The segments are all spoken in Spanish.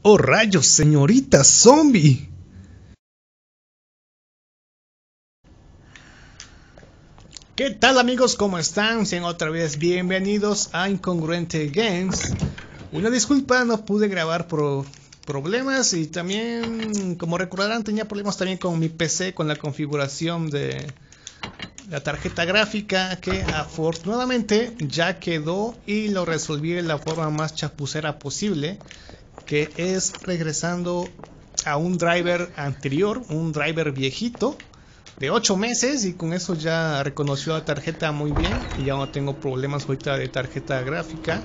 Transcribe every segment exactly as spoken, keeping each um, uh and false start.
¡Oh rayos, señorita zombie! ¿Qué tal amigos? ¿Cómo están? Sean otra vez bienvenidos a Incongruente Games. Una disculpa, no pude grabar por problemas y también, como recordarán, tenía problemas también con mi P C, con la configuración de la tarjeta gráfica, que afortunadamente ya quedó y lo resolví de la forma más chapucera posible, que es regresando a un driver anterior, un driver viejito de ocho meses, y con eso ya reconoció la tarjeta muy bien y ya no tengo problemas ahorita de tarjeta gráfica.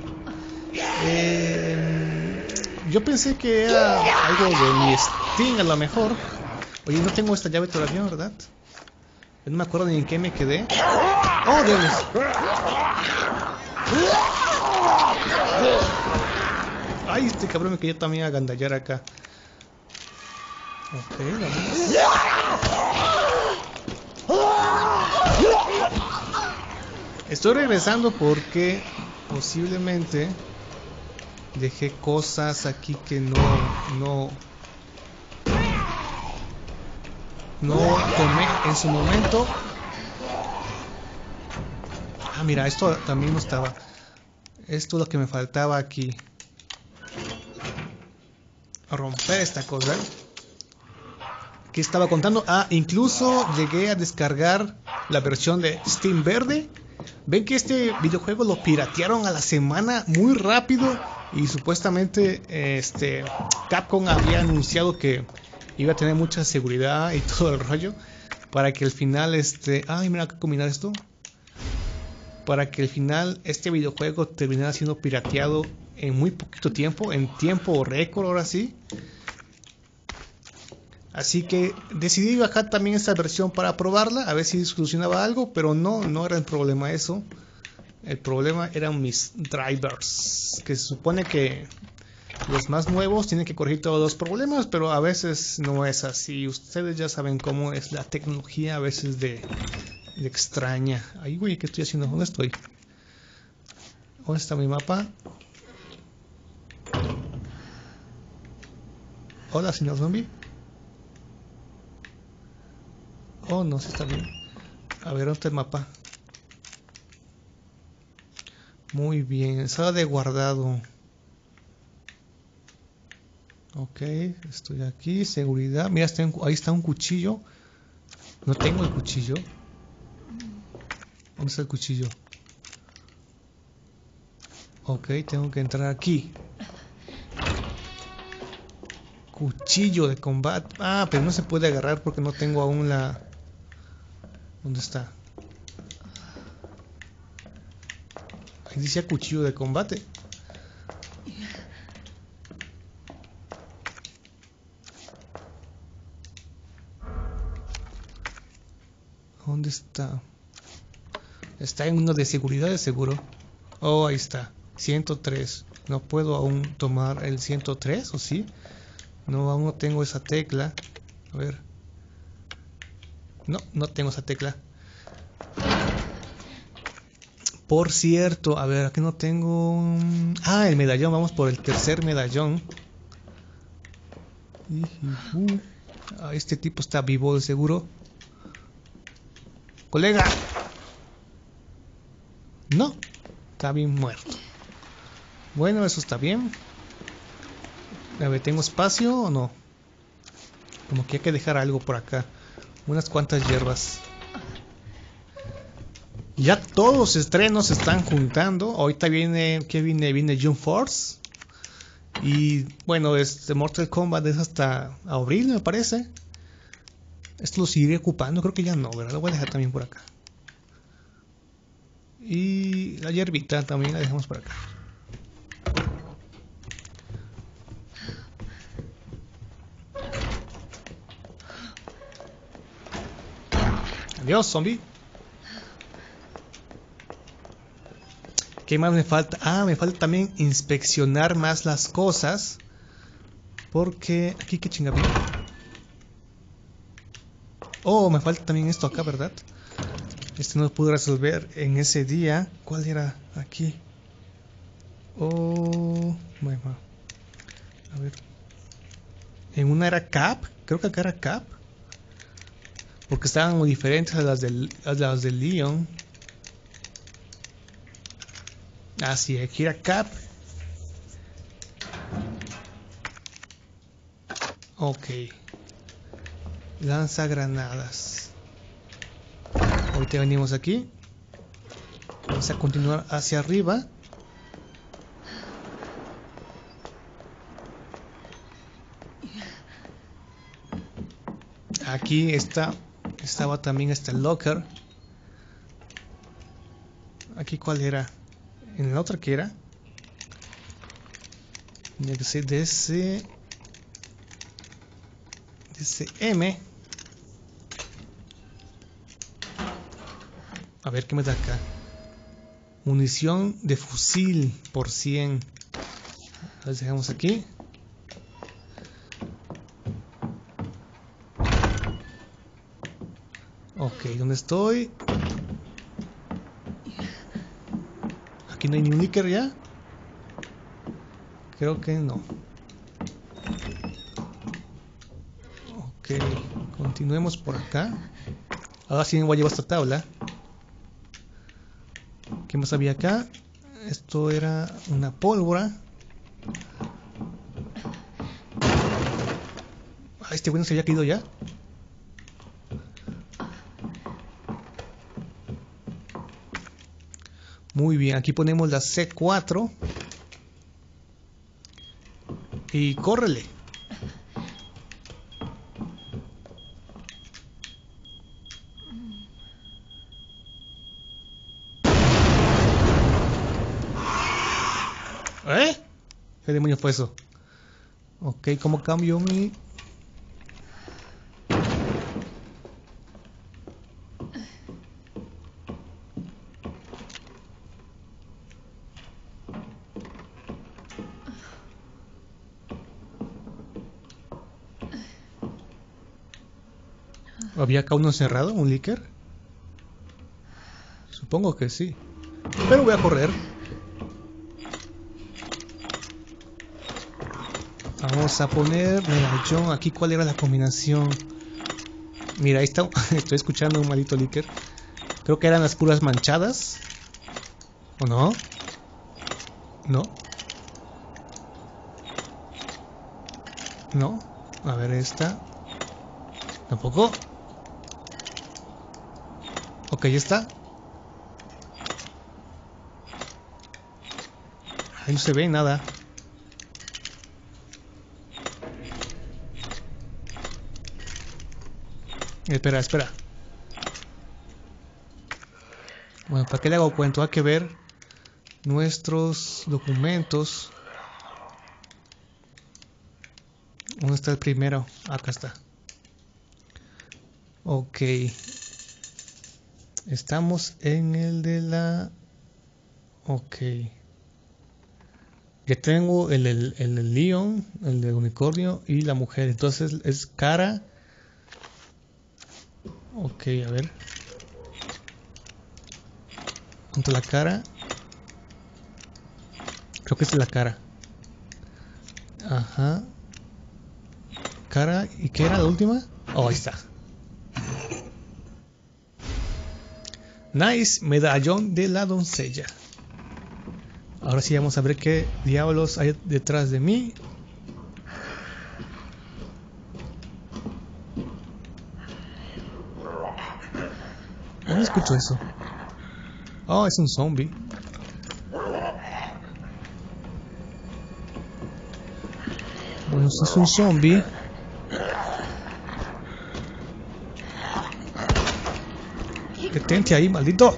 Eh, yo pensé que era algo de mi Steam a lo mejor. Oye, no tengo esta llave todavía, ¿verdad? No me acuerdo ni en qué me quedé. ¡Oh, Dios! ¡Ay, este cabrón me quería también agandallar acá! Ok, vamos. Estoy regresando porque posiblemente dejé cosas aquí que no no no tomé en su momento. Ah, mira, esto también no estaba. Esto es lo que me faltaba aquí. A romper esta cosa. ¿Qué estaba contando? Ah, incluso llegué a descargar la versión de Steam verde. Ven que este videojuego lo piratearon a la semana muy rápido y supuestamente este Capcom había anunciado que iba a tener mucha seguridad y todo el rollo para que al final este, ay, mira, ¿qué combinar esto? Para que al final este videojuego terminara siendo pirateado en muy poquito tiempo, en tiempo récord ahora sí. Así que decidí bajar también esta versión para probarla, a ver si solucionaba algo, pero no, no era el problema eso. El problema eran mis drivers, que se supone que los más nuevos tienen que corregir todos los problemas, pero a veces no es así. Ustedes ya saben cómo es la tecnología, a veces de, de extraña. Ay, güey, ¿qué estoy haciendo? ¿Dónde estoy? ¿Dónde está mi mapa? Hola, señor zombie. Oh, no, sí está bien. A ver, ¿dónde está el mapa? Muy bien, sala de guardado. Ok, estoy aquí, seguridad. Mira, está en, ahí está un cuchillo. No tengo el cuchillo. ¿Dónde está el cuchillo? Ok, tengo que entrar aquí. Cuchillo de combate. Ah, pero no se puede agarrar porque no tengo aún la... ¿Dónde está? Ahí dice cuchillo de combate. ¿Dónde está? Está en uno de seguridad de seguro. Oh, ahí está. ciento tres. No puedo aún tomar el ciento tres, ¿o sí? No, aún no tengo esa tecla. A ver. No, no tengo esa tecla. Por cierto, a ver, aquí no tengo... Ah, el medallón, vamos por el tercer medallón. Ah, este tipo está vivo de seguro. ¡Colega! No, está bien muerto. Bueno, eso está bien. A ver, ¿tengo espacio o no? Como que hay que dejar algo por acá. Unas cuantas hierbas. Ya todos los estrenos se están juntando. Ahorita viene, ¿qué viene? Viene Jump Force. Y bueno, este Mortal Kombat es hasta abril, me parece. Esto lo seguiré ocupando, creo que ya no, ¿verdad? Lo voy a dejar también por acá. Y la hierbita también la dejamos por acá. Adiós, zombie. ¿Qué más me falta? Ah, me falta también inspeccionar más las cosas. Porque... Aquí, qué chingada. Oh, me falta también esto acá, ¿verdad? Este no lo pude resolver en ese día. ¿Cuál era? Aquí. Oh... Bueno, a ver. En una era Cap, creo que acá era Cap. Porque estaban muy diferentes a las del, a las del Leon. Ah, sí, aquí era Cap. Ok. Lanza granadas. Ahorita venimos aquí. Vamos a continuar hacia arriba. Aquí está, estaba también este locker. Aquí cuál era. En la otra que era. Tenía que ser de ese. De ese M. A ver qué me da acá. Munición de fusil por cien. Las dejamos aquí. Ok, ¿dónde estoy? Aquí no hay ni un líquido ya. Creo que no. Ok, continuemos por acá. Ahora sí me voy a llevar esta tabla. ¿Qué más había acá? Esto era una pólvora. Ah, este bueno se había caído ya. Muy bien, aquí ponemos la C cuatro. Y córrele. ¿Eh? ¿Qué demonio fue eso? Ok, ¿cómo cambio mi...? ¿Había acá uno encerrado? ¿Un líquido? Supongo que sí. Pero voy a correr. Vamos a poner medallón. Aquí cuál era la combinación. Mira, ahí está. Estoy escuchando un maldito líquido. Creo que eran las puras manchadas. ¿O no? No. No. A ver esta. Tampoco. Ok, ya está. Ahí no se ve nada. Espera, espera. Bueno, ¿para qué le hago cuento? Hay que ver nuestros documentos. ¿Dónde está el primero? Acá está. Ok. Estamos en el de la... Ok. Ya tengo el del el, el Leon, el del unicornio y la mujer. Entonces es cara. Ok, a ver. ¿Cuánto la cara? Creo que es la cara. Ajá. Cara. ¿Y qué era la última? Oh, ahí está. Nice. Medallón de la doncella. Ahora sí vamos a ver qué diablos hay detrás de mí. ¿Dónde escucho eso? Oh, es un zombie. Bueno, si es un zombie. Detente ahí, maldito.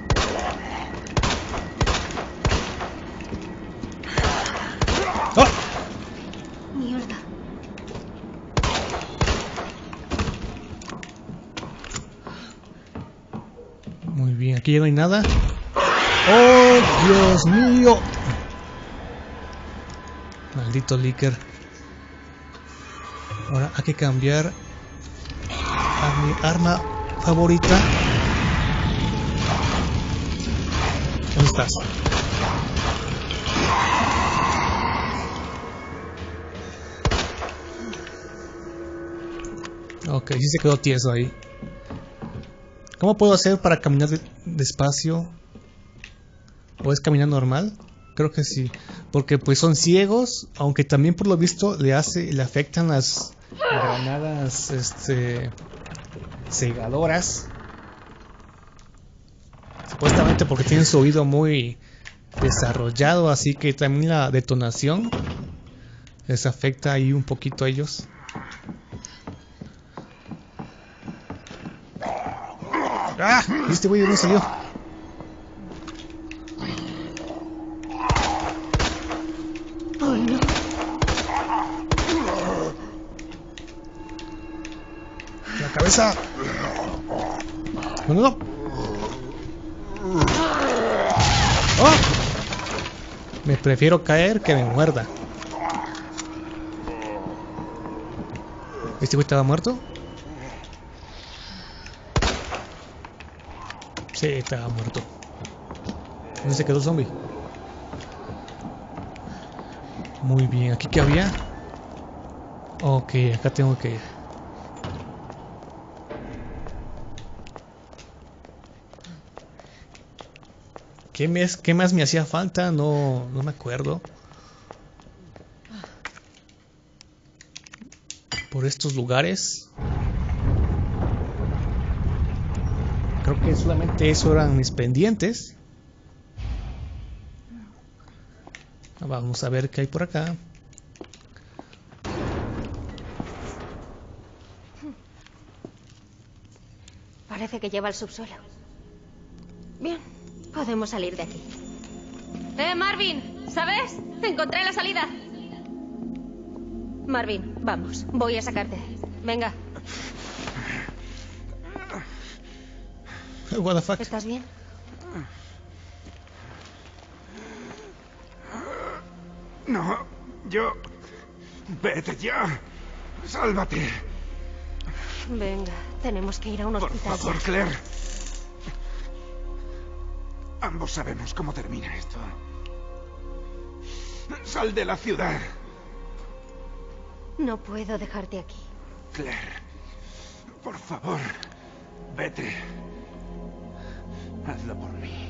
¡Oh! Mierda. Muy bien, aquí ya no hay nada. ¡Oh, Dios mío! Maldito líquido. Ahora hay que cambiar a mi arma favorita. ¿Dónde estás? Ok, sí se quedó tieso ahí. ¿Cómo puedo hacer para caminar de- despacio? ¿O es caminar normal? Creo que sí. Porque pues son ciegos, aunque también por lo visto le hace, le afectan las granadas este cegadoras. Supuestamente porque tienen su oído muy desarrollado, así que también la detonación les afecta ahí un poquito a ellos. ¡Ah! ¿Y este güey de dónde salió? Oh, no. ¡La cabeza! No, no, no. ¡Oh! Me prefiero caer que me muerda. ¿Este güey estaba muerto? Sí, estaba muerto. ¿Dónde se quedó el zombie? Muy bien, ¿aquí qué había? Ok, acá tengo que ir. ¿Qué, me, ¿Qué más me hacía falta? No, no me acuerdo. Por estos lugares. Creo que solamente eso eran mis pendientes. Vamos a ver qué hay por acá. Parece que lleva al subsuelo. Bien, podemos salir de aquí. ¡Eh, Marvin! ¿Sabes? Encontré la salida. Marvin, vamos. Voy a sacarte. Venga. What the fuck? ¿Estás bien? No, yo... Vete ya. Sálvate. Venga, tenemos que ir a un Por hospital favor, ya. Claire. Ambos sabemos cómo termina esto. Sal de la ciudad. No puedo dejarte aquí. Claire, por favor, vete. Hazlo por mí.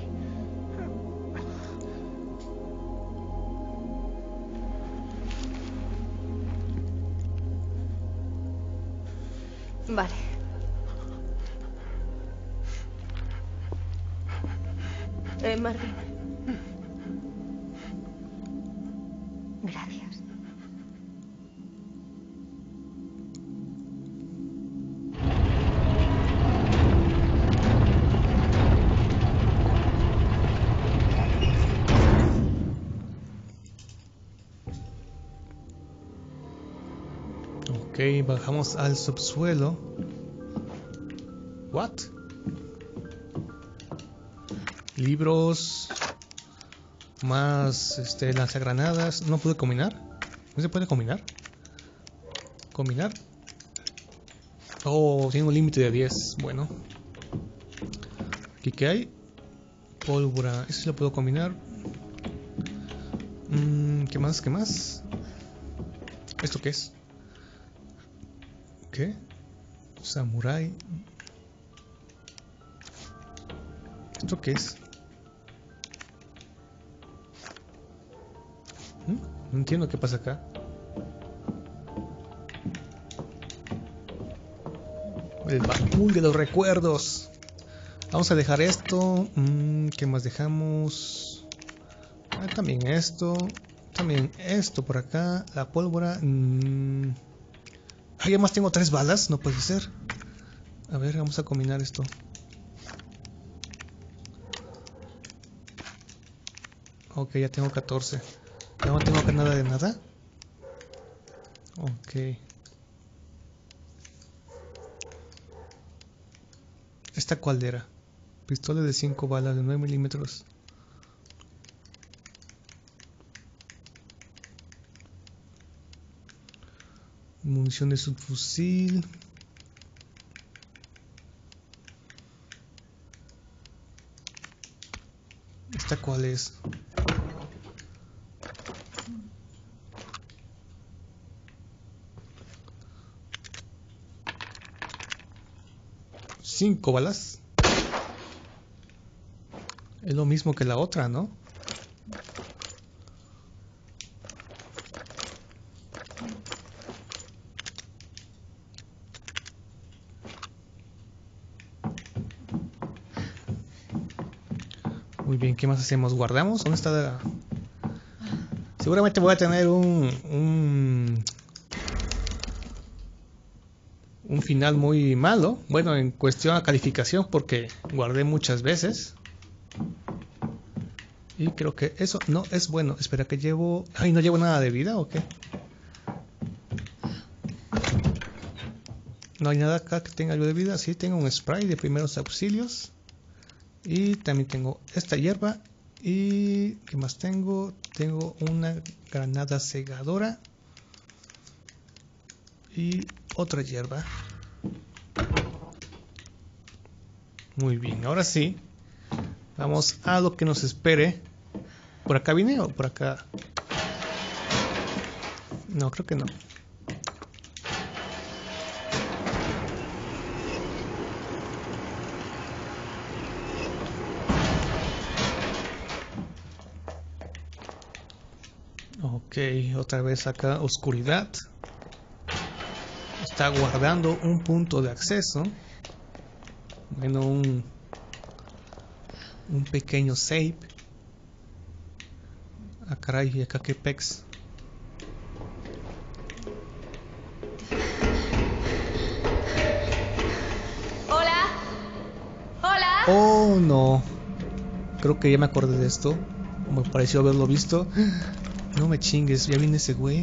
Vale. Eh, Marvin. Gracias. Ok, bajamos al subsuelo. What? Libros. Más este lanzagranadas. No pude combinar. ¿No se puede combinar? Combinar. Oh, tiene un límite de diez. Bueno. ¿Aquí qué hay? Pólvora. Eso sí lo puedo combinar. Mm, ¿Qué más? ¿Qué más? ¿Esto qué es? ¿Qué? Samurai. ¿Esto qué es? ¿Mm? No entiendo qué pasa acá. El baúl de los recuerdos. Vamos a dejar esto. Mm, ¿Qué más dejamos? Ah, también esto. También esto por acá. La pólvora. Mm. Ah, ya más tengo tres balas. No puede ser. A ver, vamos a combinar esto. Ok, ya tengo catorce. Ya no tengo acá nada de nada. Ok. ¿Esta cuál era? Pistola de cinco balas de nueve milímetros. Munición de subfusil. ¿Esta cuál es? Cinco balas. Es lo mismo que la otra, ¿no? Muy bien, ¿qué más hacemos? ¿Guardamos? ¿Dónde está la...? Seguramente voy a tener un, un... un final muy malo. Bueno, en cuestión a calificación, porque guardé muchas veces. Y creo que eso no es bueno. Espera, que llevo... Ay, ¿no llevo nada de vida o qué? No hay nada acá que tenga algo de vida. Sí, tengo un spray de primeros auxilios. Y también tengo esta hierba. Y... ¿qué más tengo? Tengo una granada cegadora. Y otra hierba. Muy bien, ahora sí. Vamos a lo que nos espere. ¿Por acá vine o por acá? No, creo que no. Ok, otra vez acá oscuridad. Está guardando un punto de acceso. Bueno, un, un pequeño save. Ah, caray, ¿y acá qué pex? Hola. Hola. Oh, no. Creo que ya me acordé de esto. Me pareció haberlo visto. No me chingues, ya viene ese güey.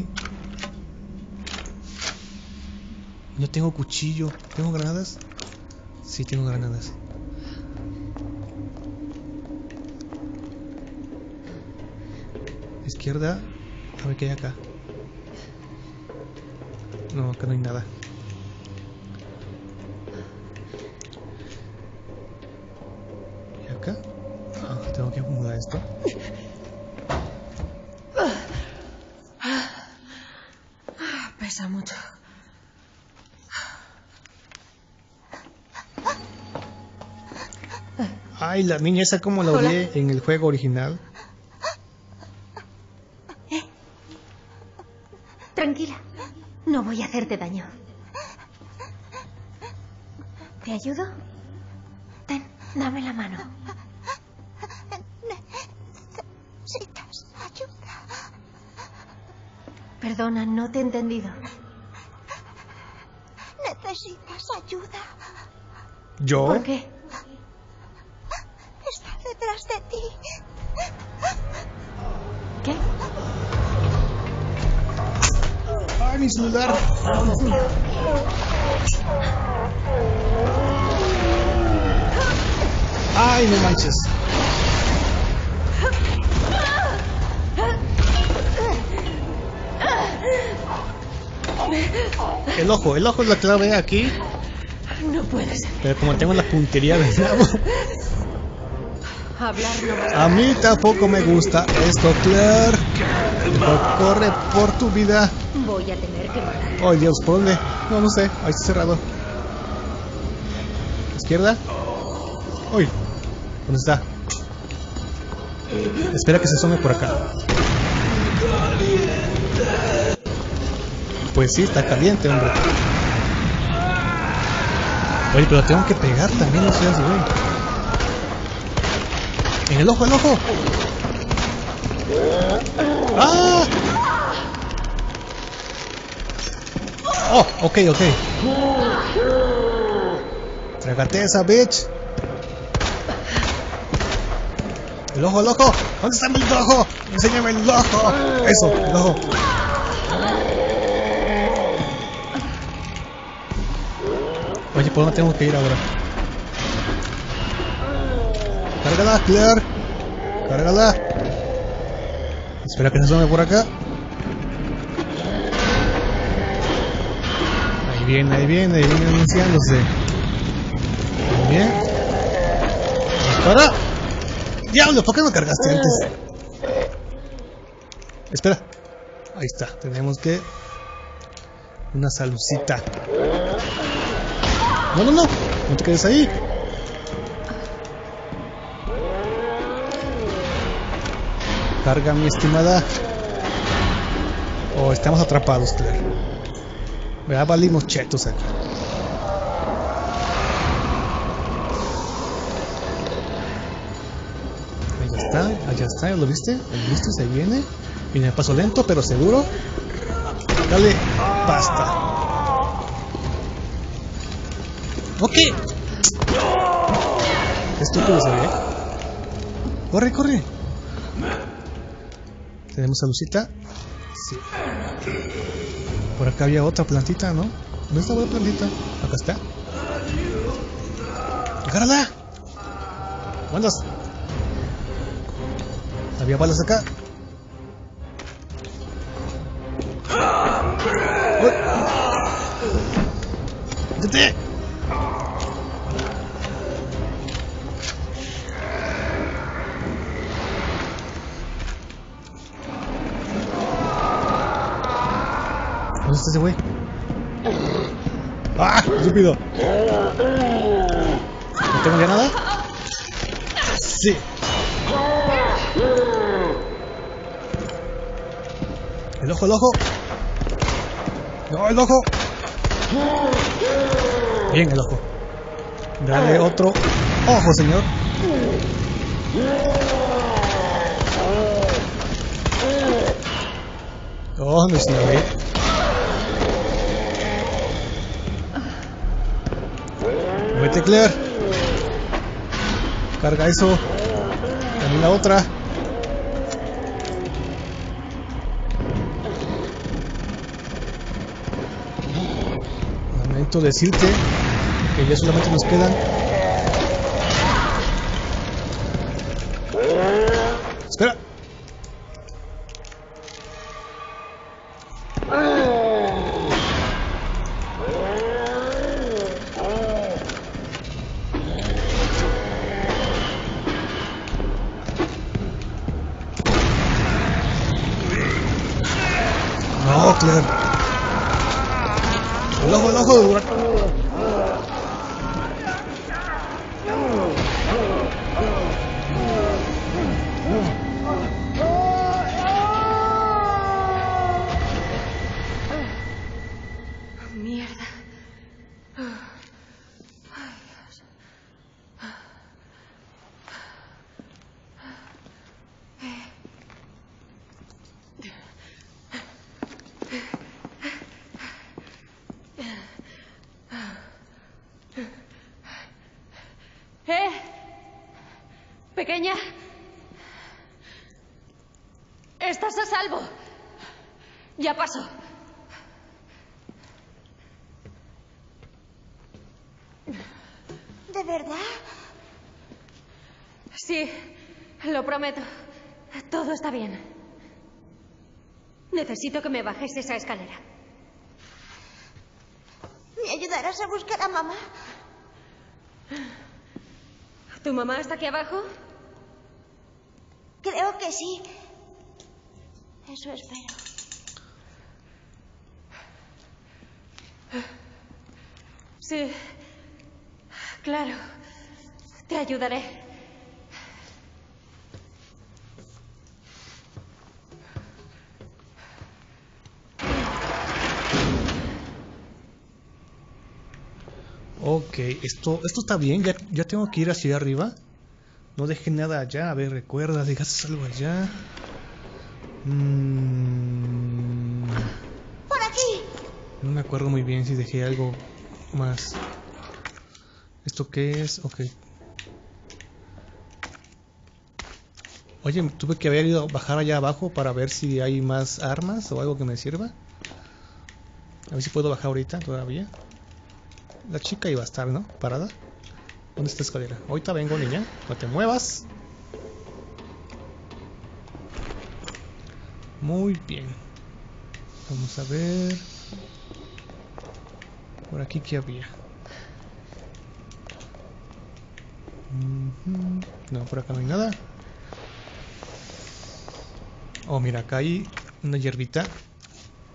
No tengo cuchillo. ¿Tengo granadas? Sí, tengo granadas. Izquierda. A ver qué hay acá. No, acá no hay nada. ¿Y acá? Ah, tengo que acomodar esto. Pesa mucho. Ay, la niña esa como la odié en el juego original. ¿Eh? Tranquila, no voy a hacerte daño. ¿Te ayudo? Ten, dame la mano. Necesitas ayuda. Perdona, no te he entendido. Necesitas ayuda. ¿Yo? ¿Por qué? Está detrás de ti. ¿Qué? ¡Ay, mi celular! Dios mío. ¡Ay, no manches! El ojo, el ojo es la clave aquí. No puede ser. Pero como tengo la puntería de nabo, Hablar no me... a mí tampoco me gusta esto, Claire. Mejor corre por tu vida. Voy a tener que matar. ¡Ay, Dios! ¿Por dónde? No, no sé. Ahí está cerrado. ¿Izquierda? ¡Uy! ¿Dónde está? Espera que se asome por acá. Pues sí, está caliente, hombre. Oye, pero tengo que pegar también, no seas güey. ¡En el ojo, el ojo! ¡Ah! Oh, ok, ok. Trágate esa bitch. El ojo, el ojo. ¿Dónde está el ojo? Enséñame el ojo. Eso, el ojo. Oye, ¿por dónde tengo que ir ahora? Cárgala, Claire. Cárgala. Espera que se asome por acá. Ahí viene, ahí viene, ahí viene iniciándose. Muy bien. Dispara. ¡Diablo! ¿Por qué no cargaste antes? Espera. Ahí está. Tenemos que... una salucita. No, no, no. No te quedes ahí. Carga, mi estimada. Oh, estamos atrapados, Claire. Ya valimos chetos aquí. Ahí está, allá está, ¿lo viste? ¿Lo viste? Se viene. Viene a paso lento, pero seguro. Dale, basta. Ok. Estúpido se ve. Corre, corre. Tenemos a Lucita. Sí. Por acá había otra plantita, ¿no? ¿Dónde está la plantita? Acá está. ¡Agárrala! ¿Cuántas? Había balas acá. ¡Uy! ¡Métete! ¿Dónde está ese güey? ¡Ah! ¡Estúpido! ¿No tengo ya nada? ¡Sí! ¡El ojo, el ojo! ¡No, el ojo! Bien, el ojo. Dale otro ojo, señor. Oh, no sé, güey. Vete, Claire. Carga eso. También la otra. Lamento decirte que ya solamente nos quedan. Espera. No, Claire. El ojo, el ojo de huracán. Mierda. ¡Eh! Pequeña. Estás a salvo. Ya pasó. ¿De verdad? Sí, lo prometo. Todo está bien. Necesito que me bajes esa escalera. ¿Me ayudarás a buscar a mamá? ¿Tu mamá está aquí abajo? Creo que sí. Eso espero. Sí. Claro. Te ayudaré. Ok, esto, esto está bien. Ya, ya tengo que ir hacia arriba. No dejé nada allá. A ver, recuerda, dejaste algo allá. Mm, ¡Por aquí! no me acuerdo muy bien si dejé algo más. ¿Esto qué es? Ok. Oye, tuve que haber ido a bajar allá abajo para ver si hay más armas o algo que me sirva. A ver si puedo bajar ahorita todavía. La chica iba a estar, ¿no? Parada. ¿Dónde está la escalera? Ahorita vengo, niña. No te muevas. Muy bien. Vamos a ver. Por aquí, ¿qué había? Mm-hmm. No, por acá no hay nada. Oh, mira, acá hay una hierbita.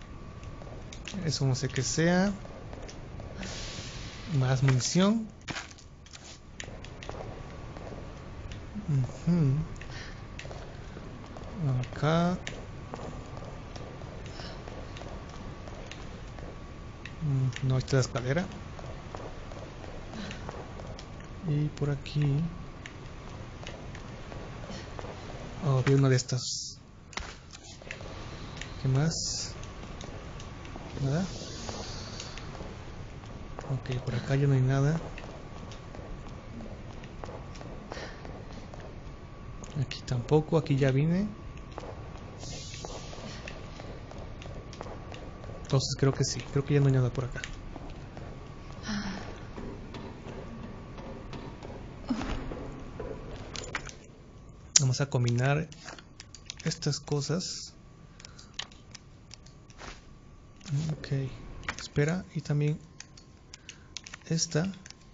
Eso no sé qué sea. Más munición. Uh-huh. Acá. Mm, no, esta es la escalera. Y por aquí. Oh, vi una de estas. ¿Qué más? Nada. Ok, por acá ya no hay nada. Aquí tampoco, aquí ya vine. Entonces creo que sí, creo que ya no hay nada por acá. Vamos a combinar estas cosas. Ok, espera, y también esta.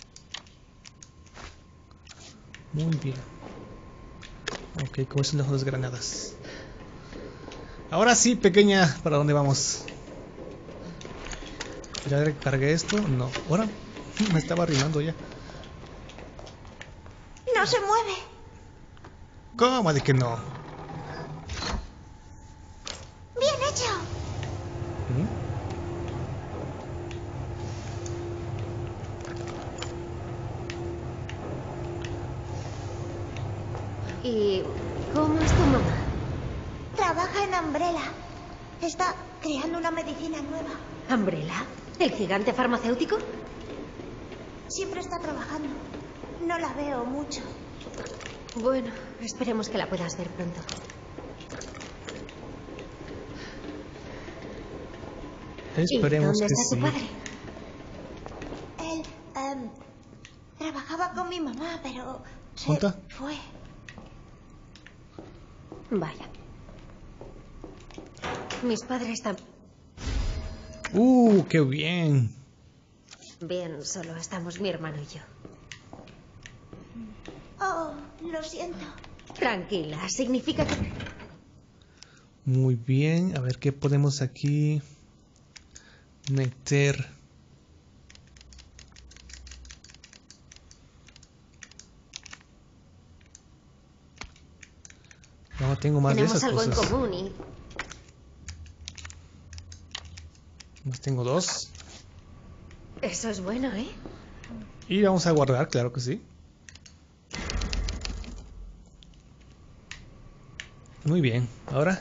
Muy bien. Ok, como son las dos granadas. Ahora sí, pequeña, ¿para dónde vamos? ¿Ya recargué esto? No. Ahora me estaba arrimando ya. No se mueve. ¿Cómo de que no? Bien hecho. ¿Mm? ¿Y cómo es tu mamá? Trabaja en Umbrella. Está creando una medicina nueva. ¿Umbrella? ¿El gigante farmacéutico? Siempre está trabajando. No la veo mucho. Bueno, esperemos que la puedas ver pronto. Esperemos ¿Y dónde que está sí. tu padre? Él em, trabajaba con mi mamá, pero se ¿Junta? fue. Vaya. Mis padres están... Uh, qué bien. Bien, solo estamos mi hermano y yo. Oh, lo siento. Tranquila, significa que... Muy bien, a ver qué podemos aquí meter. No tengo más tenemos de esas algo cosas. en común y... Más tengo dos. Eso es bueno, ¿eh? Y vamos a guardar, claro que sí. Muy bien, ahora.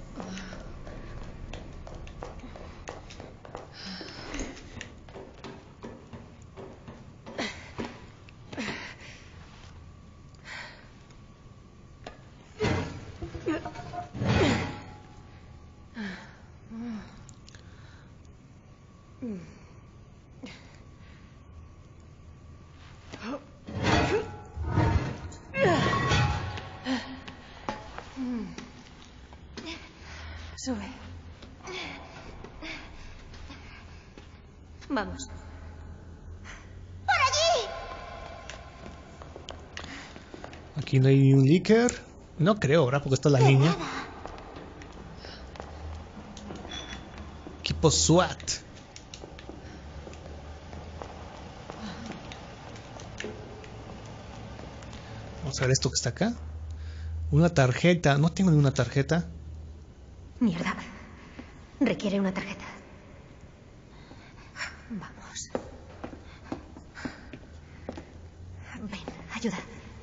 Sube. Vamos. ¡Por allí! Aquí no hay ni un líquido. No creo, ¿verdad? Porque está la De niña. nada. Equipo SWAT. Vamos a ver esto que está acá. Una tarjeta. No tengo ni una tarjeta. Mierda. Requiere una tarjeta. Vamos. Ven, ayuda.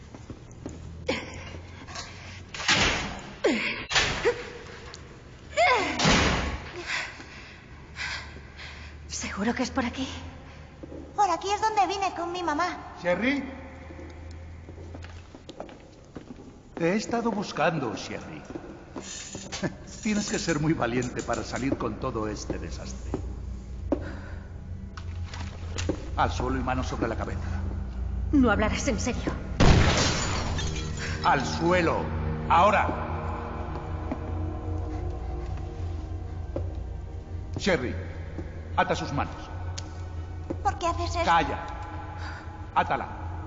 ¿Seguro que es por aquí? Por aquí es donde vine con mi mamá. ¿Sherry? Te he estado buscando, Sherry. Tienes que ser muy valiente para salir con todo este desastre. Al suelo y manos sobre la cabeza. No hablarás en serio. Al suelo. Ahora. Sherry, ata sus manos. ¿Por qué haces eso? Calla. Átala.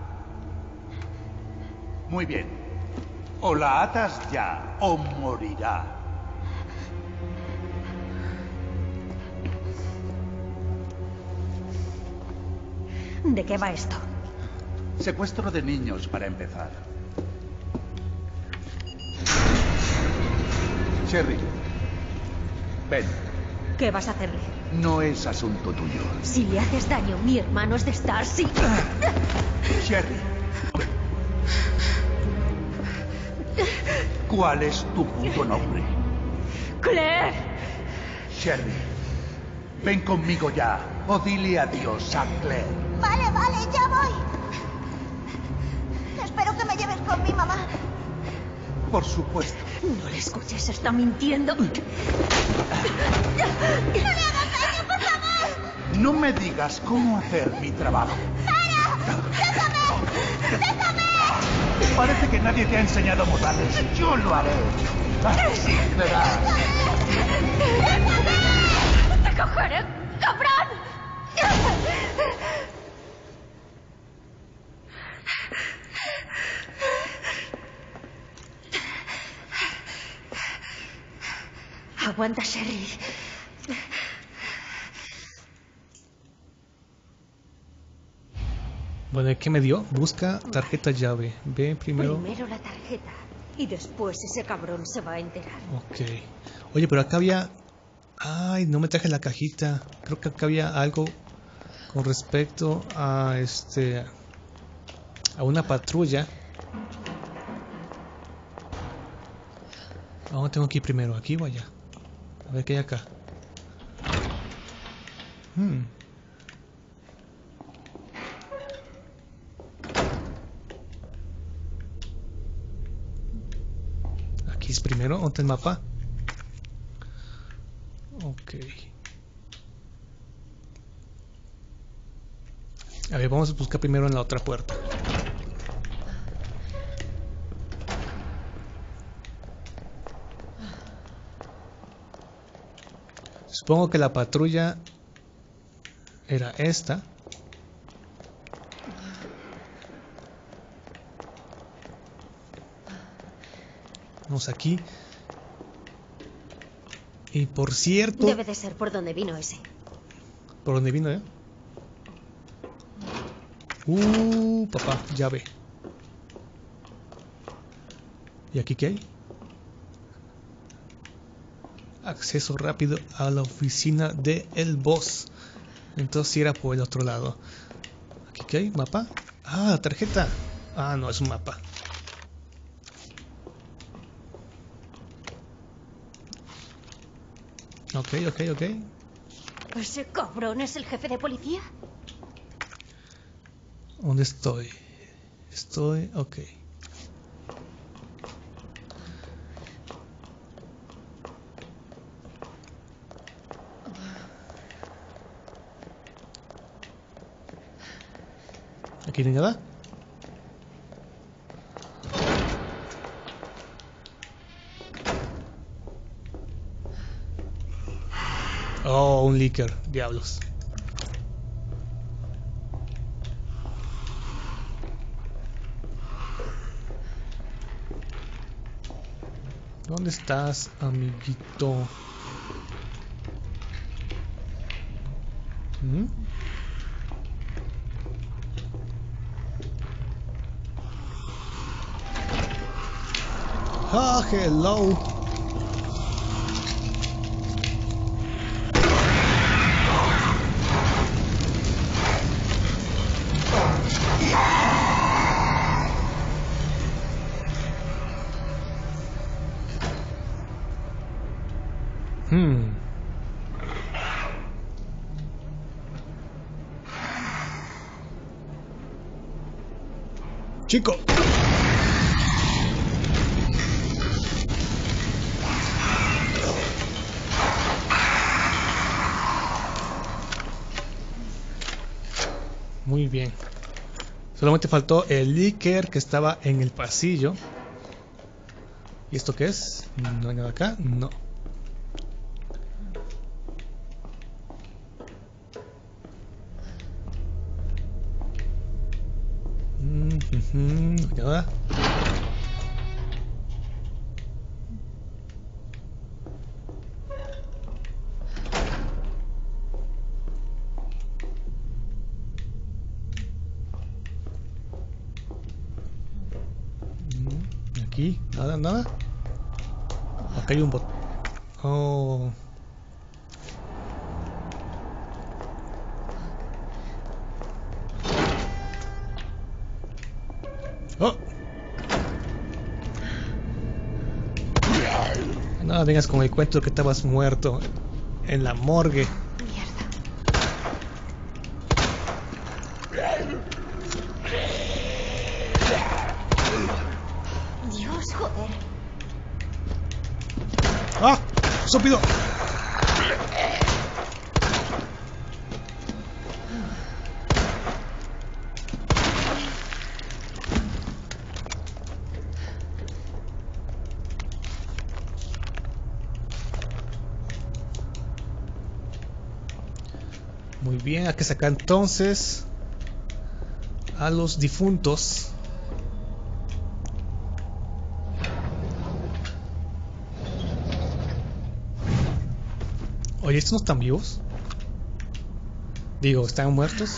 Muy bien. O la atas ya, o morirá. ¿De qué va esto? Secuestro de niños, para empezar. Sherry, ven. ¿Qué vas a hacerle? No es asunto tuyo. Si le haces daño, mi hermano es de Star, sí. Sherry. ¿Cuál es tu puto nombre? ¡Claire! Sherry, ven conmigo ya. O dile adiós a Claire. Vale, vale, ya voy. Espero que me lleves con mi mamá. Por supuesto. No le escuches, está mintiendo. ¡No le hagas daño, por favor! No me digas cómo hacer mi trabajo. ¡Para! ¡Déjame! ¡Déjame! Parece que nadie te ha enseñado modales. Yo lo haré. Así verás. ¡Te cogeré, cabrón! Aguanta, Sherry. Bueno, ¿qué me dio? Busca tarjeta llave. Ve primero. Primero la tarjeta y después ese cabrón se va a enterar. Ok. Oye, pero acá había... Ay, no me traje la cajita. Creo que acá había algo con respecto a este... a una patrulla. ¿A dónde tengo que ir primero? ¿Aquí o allá? A ver qué hay acá. Hmm. Aquí es primero. ¿Dónde está el mapa? Ok. A ver, vamos a buscar primero en la otra puerta. Supongo que la patrulla era esta. Vamos aquí. Y por cierto... Debe de ser por donde vino ese. ¿Por dónde vino, eh? Uh, papá, llave. ¿Y aquí qué hay? Acceso rápido a la oficina de el boss. Entonces sí era por el otro lado. ¿Aquí qué hay? ¿Mapa? Ah, tarjeta. Ah, no, es un mapa. Ok, ok, ok. ¿Ese cabrón es el jefe de policía? ¿Dónde estoy? Estoy... ok. ¿Aquí no hay nada? Oh, un leaker, diablos. ¿Dónde estás, amiguito? ¿Mm? Ah, hello. Hmm. Chico. Muy bien. Solamente faltó el leaker que estaba en el pasillo. ¿Y esto qué es? ¿No hay nada acá? No. Mm, uh-huh. No hay nada. Aquí, nada, nada. Acá hay un bot. Oh. Oh. No vengas con el cuento que estabas muerto en la morgue. Dios, joder. ¡Ah! ¡Estúpido! Muy bien, hay que sacar entonces a los difuntos. Oye, ¿estos no están vivos? Digo, ¿están muertos?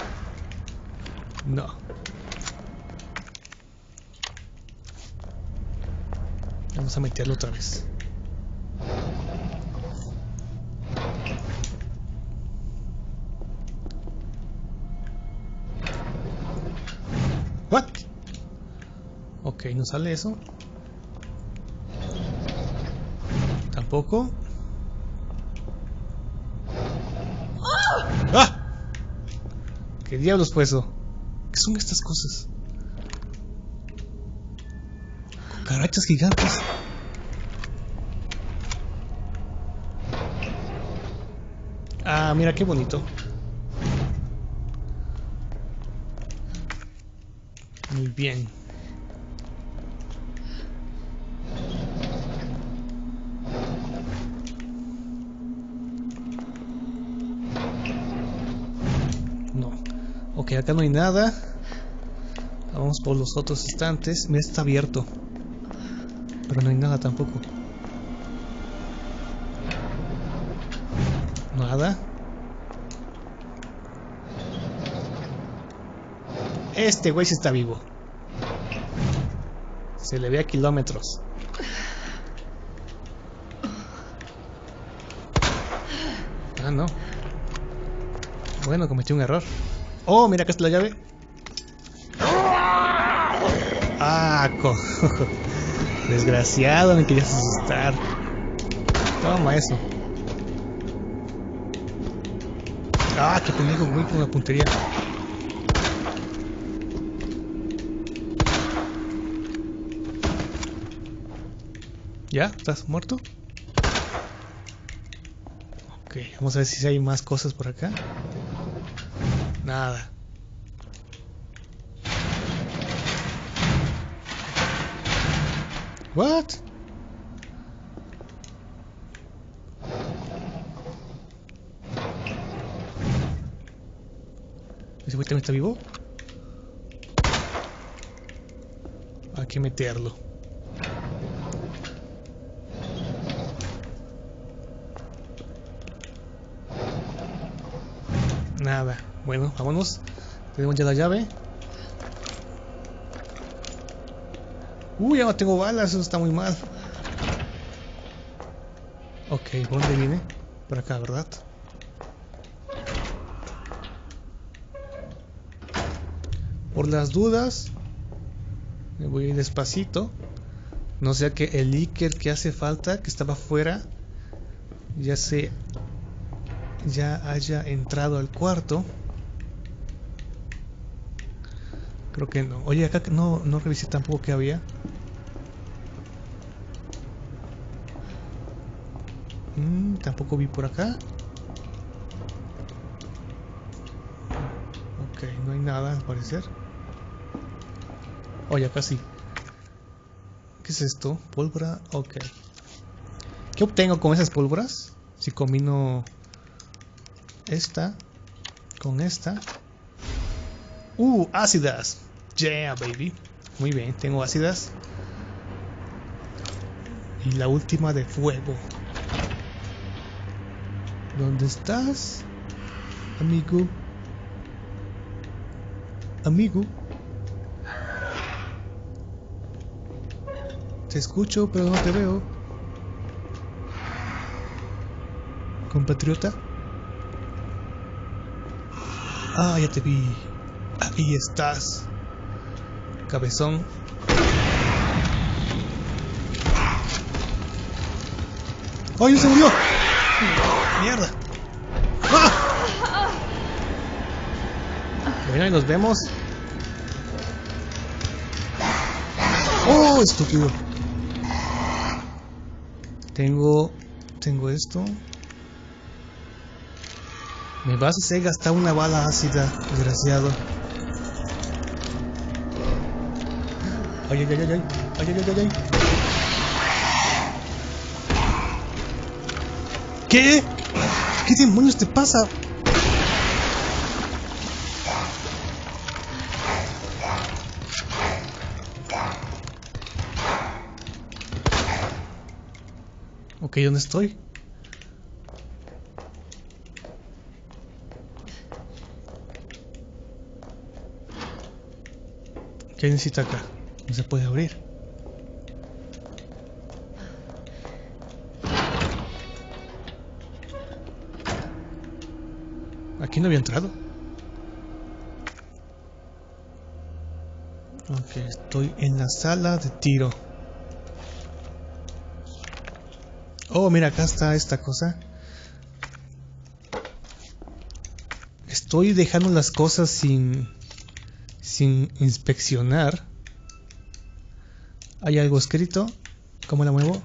No. Vamos a meterlo otra vez. What? Ok, no sale eso. Tampoco. ¡Ah! ¿Qué diablos fue eso? ¿Qué son estas cosas? Cucarachas gigantes. Ah, mira qué bonito. Muy bien. No. Ok, acá no hay nada. Vamos por los otros estantes. Mira, está abierto. Pero no hay nada tampoco. Nada. Este güey sí está vivo. Se le ve a kilómetros. Ah, no. Bueno, cometí un error. Oh, mira, acá está la llave. Ah, co... Desgraciado, me querías asustar. Toma eso. Ah, qué pendejo, güey, con la puntería. ¿Ya? ¿Estás muerto? Ok, vamos a ver si hay más cosas por acá. Nada. What? ¿Ese güey también está vivo? Hay que meterlo. Nada. Bueno, vámonos. Tenemos ya la llave. Uy, ya no tengo balas, eso está muy mal. Ok, ¿por dónde viene? Por acá, ¿verdad? Por las dudas, me voy a ir despacito. No sea que el Iker que hace falta, que estaba afuera, ya se... ya haya entrado al cuarto. Creo que no. Oye, acá no, no revisé tampoco qué había. Mm, tampoco vi por acá. Ok, no hay nada al parecer. Oye, acá sí. ¿Qué es esto? Pólvora, ok. ¿Qué obtengo con esas pólvoras? Si combino esta con esta. Uh, ácidas. Yeah, baby. Muy bien, tengo ácidas. Y la última de fuego. ¿Dónde estás, amigo? Amigo. Te escucho, pero no te veo. compatriota. Ah, ya te vi. Ahí estás, cabezón. ¡Ay, se murió! ¡Mierda! ¡Ah! Bueno, ahí nos vemos. ¡Oh, estúpido! Tengo... Tengo esto. Me vas a hacer gastar una bala ácida, desgraciado. Ay, ay, ay, ay, ay, ay, ay, ay, ay. ¿Qué? ¿Qué demonios te pasa? Ok, ¿dónde estoy? ¿Qué necesita acá? No se puede abrir. Aquí no había entrado. Ok, estoy en la sala de tiro. Oh, mira, acá está esta cosa. Estoy dejando las cosas sin... sin inspeccionar. Hay algo escrito. ¿Cómo la muevo?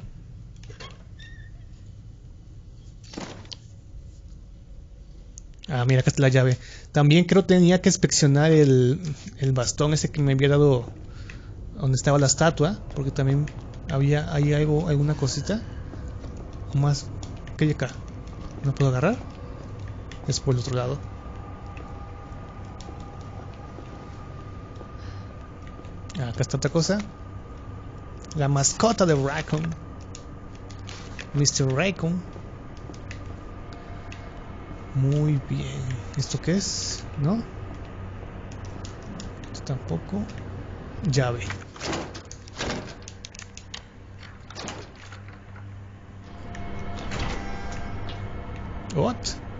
Ah, mira, acá está la llave. También creo que tenía que inspeccionar el, el bastón ese que me había dado donde estaba la estatua, porque también había hay algo, alguna cosita. O más. ¿Qué hay acá? ¿No puedo agarrar? Es por el otro lado. Ah, acá está otra cosa. La mascota de Raccoon. mister Raccoon. Muy bien. ¿Esto qué es? ¿No? Esto tampoco. Llave. What?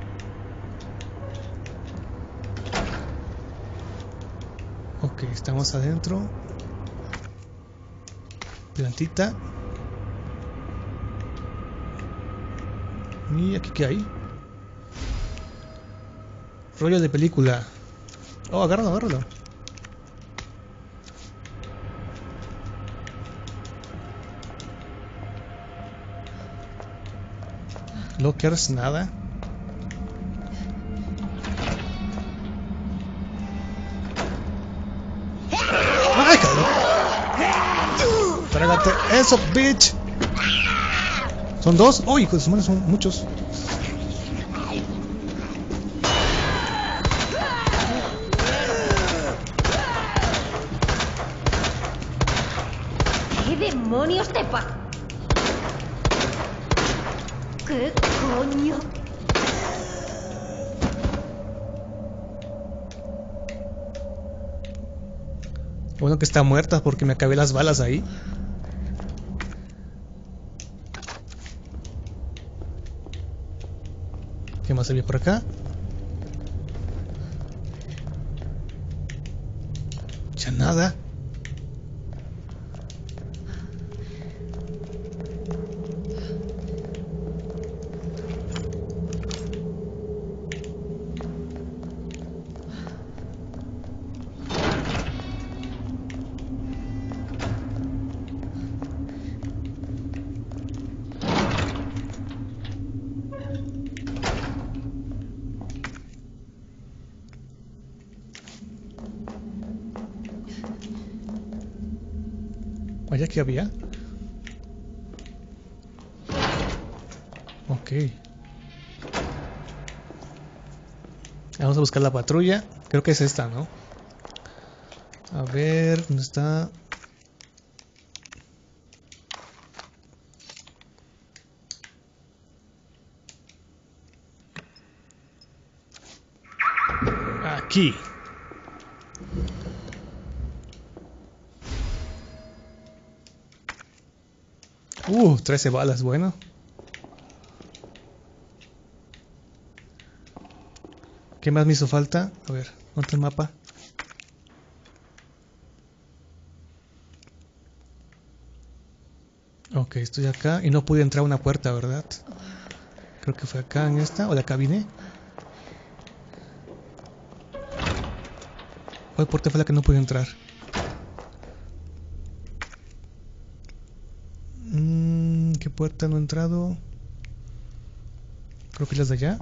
Ok, estamos adentro. Plantita. ¿Y aquí qué hay? Rollo de película. Oh, agárralo, agárralo. Lockers, nada. ¡Ay, cabrón! Trágate eso, bitch. ¿Son dos? ¡Oh, hijo de su madre! Son muchos. ¿Qué demonios te pasa? ¿Qué coño? Bueno que está muerta porque me acabé las balas ahí. ¿Qué más había por acá? Ya nada. Vaya que había. Ok. Vamos a buscar la patrulla. Creo que es esta, ¿no? A ver, ¿dónde está? Aquí. Uh, trece balas, bueno. ¿Qué más me hizo falta? A ver, otro mapa. Ok, estoy acá y no pude entrar a una puerta, ¿verdad? Creo que fue acá en esta, o de acá vine. ¿Cuál puerta fue la que no pude entrar? Mm, ¿Qué puerta no he entrado? Creo que las de allá.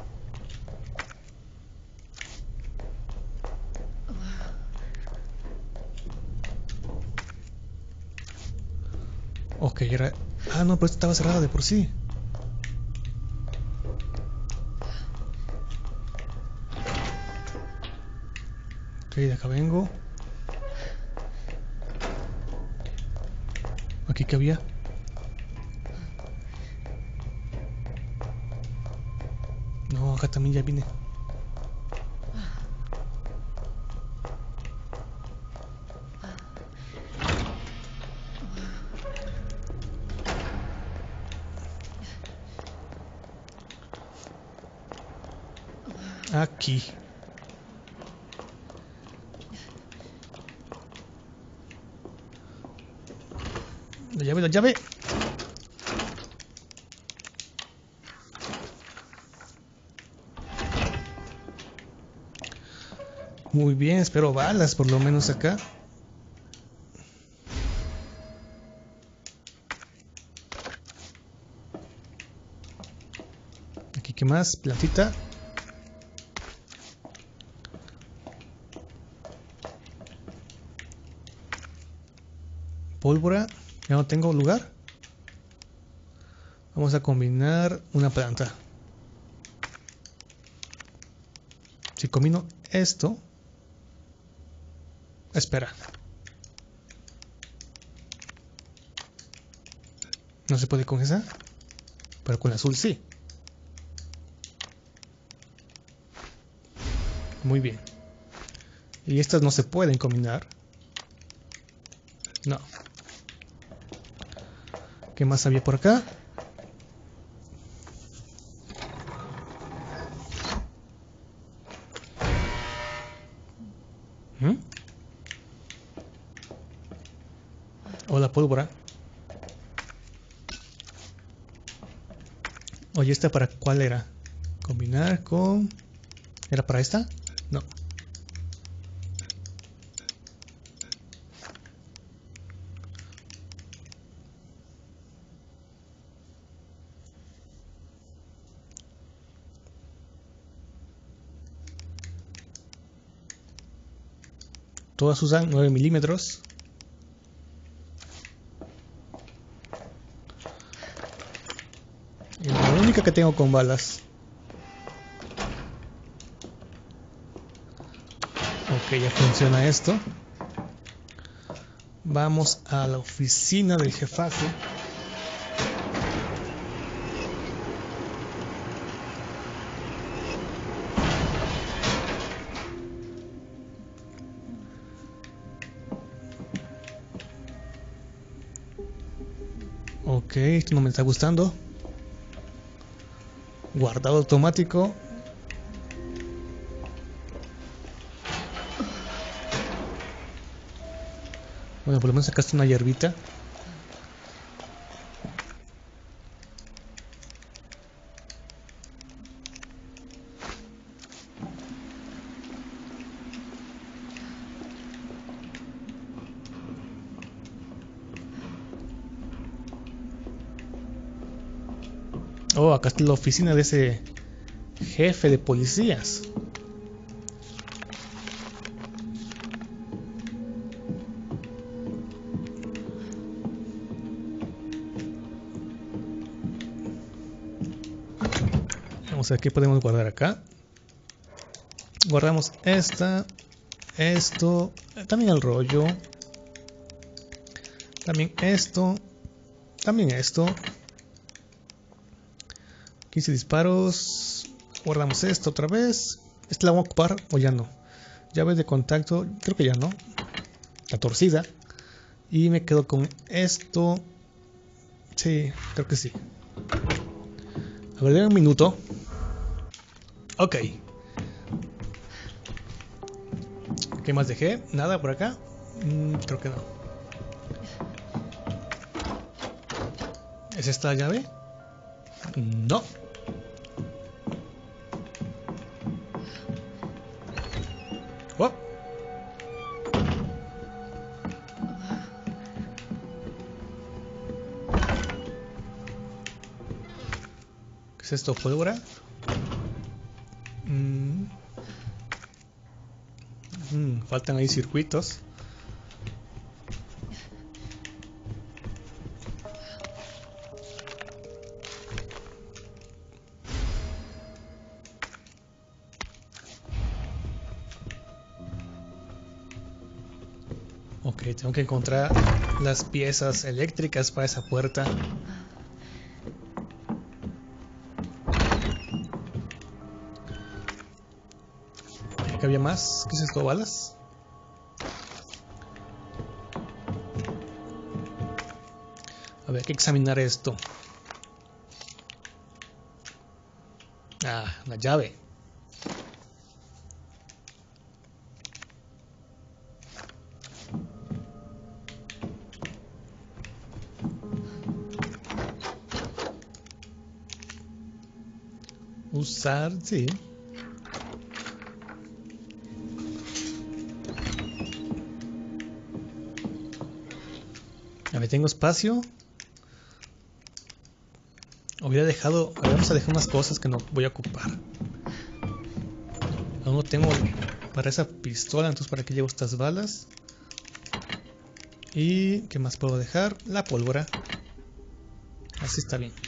Ok, era... Ah, no, pero esta estaba cerrada de por sí. Ok, de acá vengo. ¿Aquí qué había? No, acá también ya vine. Aquí. La llave, la llave. Muy bien, espero balas por lo menos acá. Aquí, ¿qué más? Plantita. Pólvora. Ya no tengo lugar. Vamos a combinar una planta. Si combino esto... Espera. No se puede con esa. Pero con la azul sí. Muy bien. Y estas no se pueden combinar. No. ¿Qué más había por acá? ¿Mm? O la pólvora. Oye, ¿esta para cuál era? Combinar con... ¿Era para esta? No. Todas usan nueve milímetros. Es la única que tengo con balas. Ok, ya funciona esto. Vamos a la oficina del jefazo. Ok, esto no me está gustando. Guardado automático. Bueno, por lo menos sacaste una hierbita. Oh, acá está la oficina de ese jefe de policías. Vamos a ver qué podemos guardar acá. Guardamos esta, esto, también el rollo, también esto, también esto. quince disparos. Guardamos esto otra vez. ¿Esta la voy a ocupar o ya no? Llave de contacto, creo que ya no. La torcida. Y me quedo con esto. Sí, creo que sí. A ver, dame un minuto. Ok. ¿Qué más dejé? ¿Nada por acá? Mm, creo que no. ¿Es esta la llave? No. Oh. ¿Qué es esto? ¿Pólvora? Mm. Mm, faltan ahí circuitos. Ok, tengo que encontrar las piezas eléctricas para esa puerta. ¿Qué había más? ¿Qué es esto? ¿Balas? A ver, hay que examinar esto. Ah, la llave. Usar, sí. A ver, tengo espacio. Hubiera dejado. A ver, vamos a dejar unas cosas que no voy a ocupar. Aún no tengo para esa pistola, entonces para qué llevo estas balas. Y ¿qué más puedo dejar? La pólvora. Así está bien.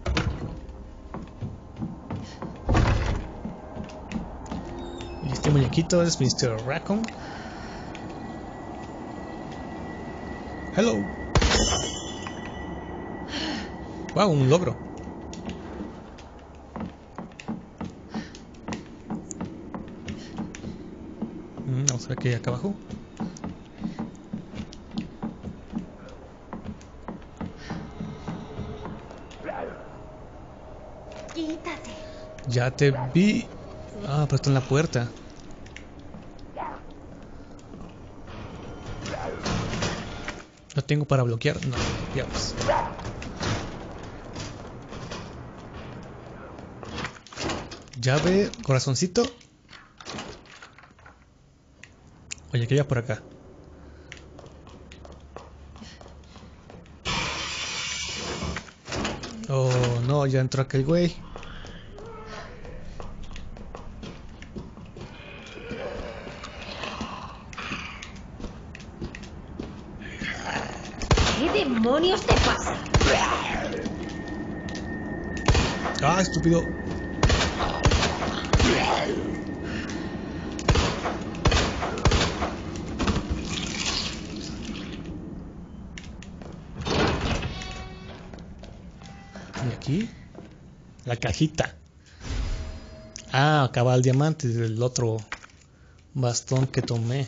Y este muñequito es mister Raccoon. Hello. Wow, un logro. Mm, vamos a ver qué hay acá abajo. Quítate. Ya te vi. Ah, pero está en la puerta. ¿No tengo para bloquear? No, veamos. Llave, corazoncito. Oye, ¿qué hay por acá? Oh, no, ya entró aquel güey. ¿Qué demonios te pasa? Ah, estúpido. Y aquí la cajita. Ah, acaba el diamante del otro bastón que tomé.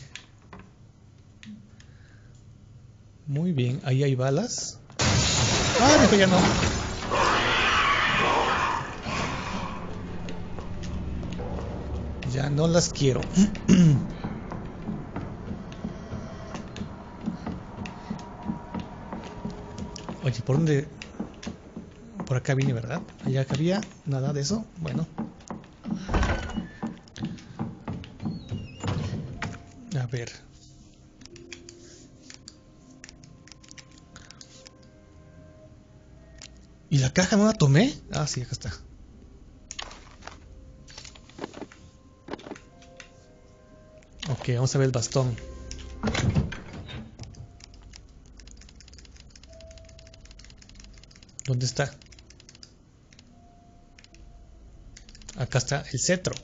Muy bien, ahí hay balas. Ah, dijo ya no. Ya no las quiero. Oye, ¿por dónde? Por acá vine, ¿verdad? Allá acá había nada de eso. Bueno. A ver. ¿Y la caja no la tomé? Ah, sí, acá está. Ok, vamos a ver el bastón. ¿Dónde está? Acá está el cetro.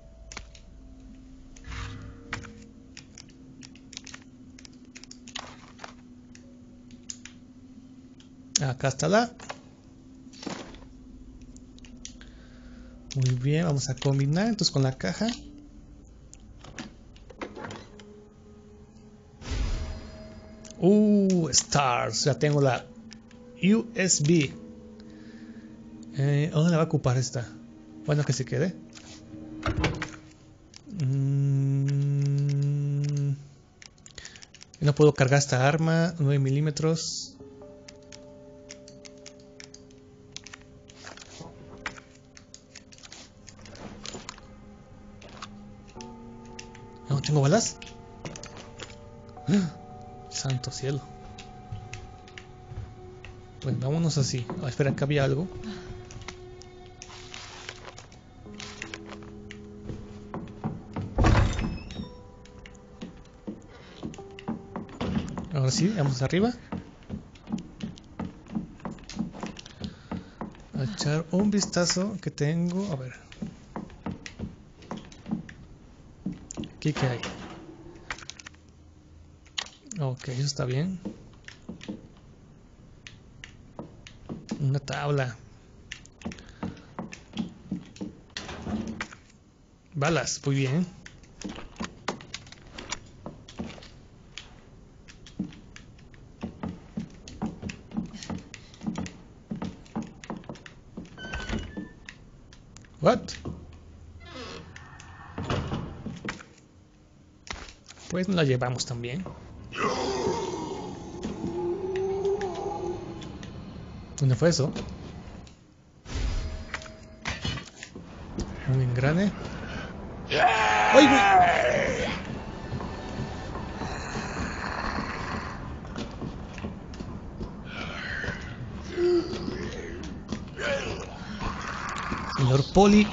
Acá está la. Muy bien, vamos a combinar entonces con la caja. Uh, stars. Ya tengo la U S B. Eh, ¿Dónde la va a ocupar esta? Bueno, que se quede. Mm, No puedo cargar esta arma, nueve milímetros. No tengo balas. Santo cielo. Pues vámonos así. Ah, espera, que había algo. Ahora sí, vamos arriba. A echar un vistazo que tengo. A ver. ¿Aquí qué hay? Ok, eso está bien. Una tabla. Balas, muy bien. What? Pues nos la llevamos también. ¿Dónde fue eso? Un engrane. ¡Ay, güey! Señor Poli.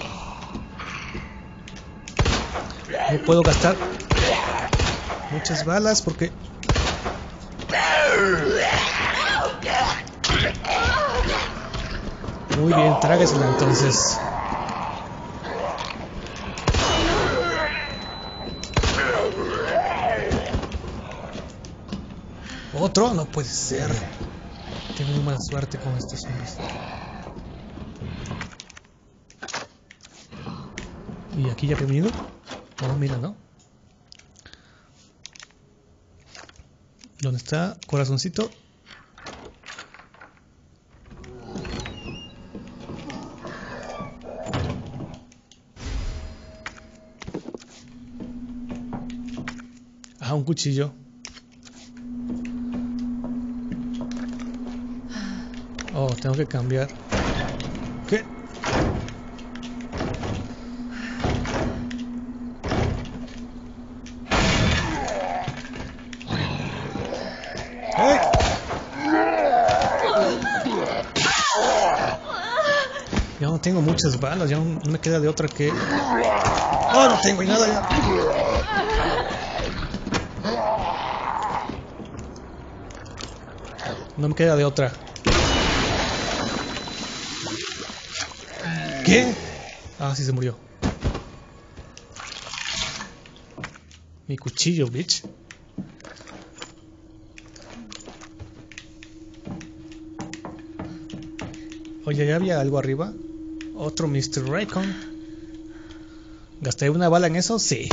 No puedo gastar muchas balas porque... Muy bien, tráguesela entonces. ¿Otro? No puede ser. Tengo muy mala suerte con estos hombres. ¿Y aquí ya he venido? Oh, mira, ¿no? ¿Dónde está? Corazoncito. Ah, un cuchillo. Oh, tengo que cambiar. ¿Qué? ¡Hey! Ya no tengo muchas balas, ya no, no me queda de otra que... ¡Oh, no tengo nada ya! No me queda de otra. ¿Qué? Ah, sí se murió. Mi cuchillo, bitch. Oye, ¿ya había algo arriba? Otro mister Raycon. ¿Gasté una bala en eso? Sí.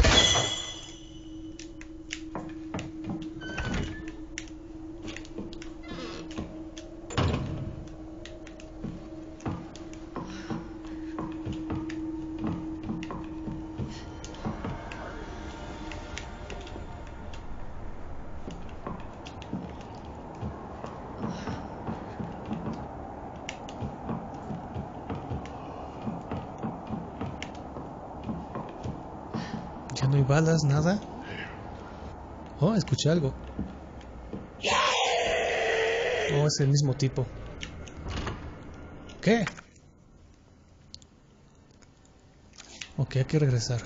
Ya no hay balas, nada. Oh, escuché algo. Oh, es el mismo tipo. ¿Qué? Ok, hay que regresar.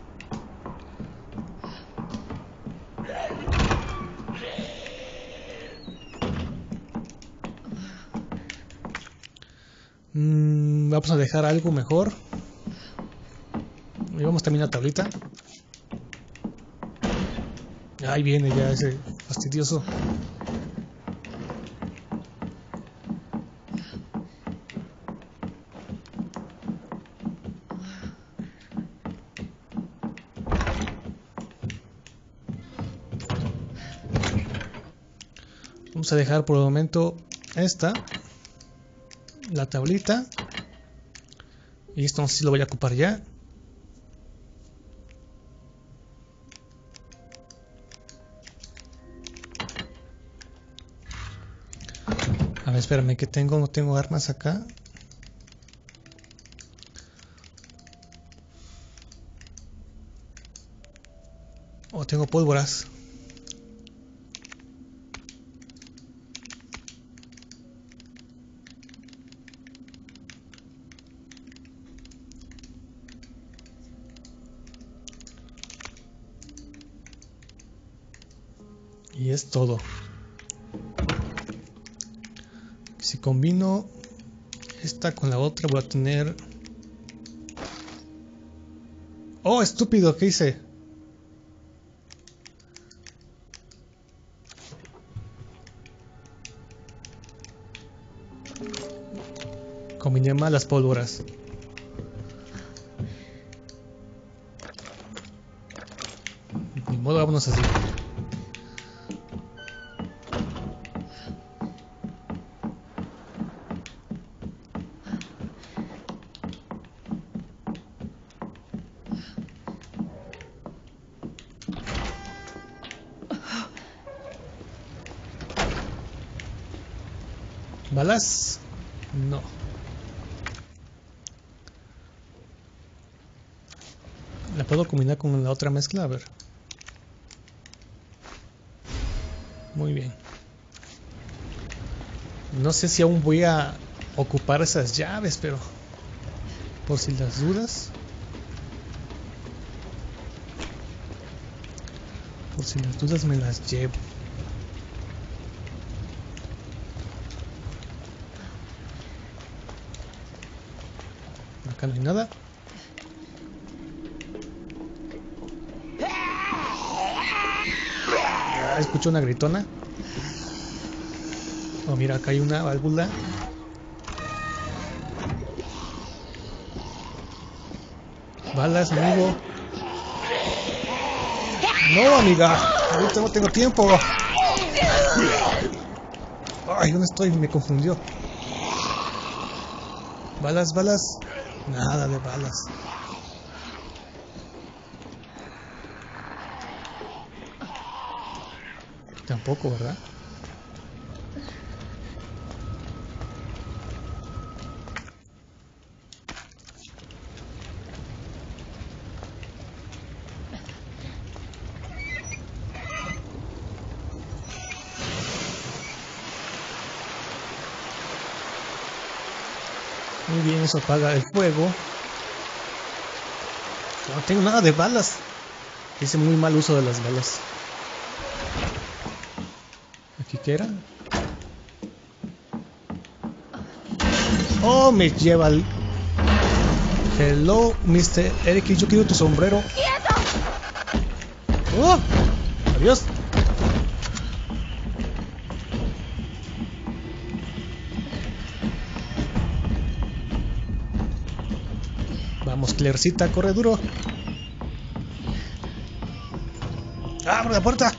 Mm, vamos a dejar algo mejor. Llevamos también la tablita. Ahí viene ya ese fastidioso. Vamos a dejar por el momento esta, la tablita. Y esto no sé si lo voy a ocupar ya. ver, espérame, que tengo, no tengo armas acá. Oh, tengo pólvoras. Y es todo. Si combino esta con la otra voy a tener... Oh, estúpido, ¿qué hice? Combiné mal las pólvoras. Ni modo, vámonos así. ¿Balas? No. ¿La puedo combinar con la otra mezcla? A ver. Muy bien. No sé si aún voy a ocupar esas llaves, pero por si las dudas. Por si las dudas me las llevo. Acá no hay nada. Ah, escucho una gritona. Oh, mira, acá hay una válvula. Balas, amigo. No, amiga. Ahorita no tengo tiempo. Ay, ¿dónde estoy? Me confundió. Balas, balas. Nada de balas. Tampoco, ¿verdad? Muy bien, eso apaga el fuego. No tengo nada de balas. Hice muy mal uso de las balas. ¿Aquí qué era? Oh, me lleva el... Hello, mister Eric, yo quiero tu sombrero. Oh, adiós. Vamos, Clairecita, corre duro. ¡Abre la puerta!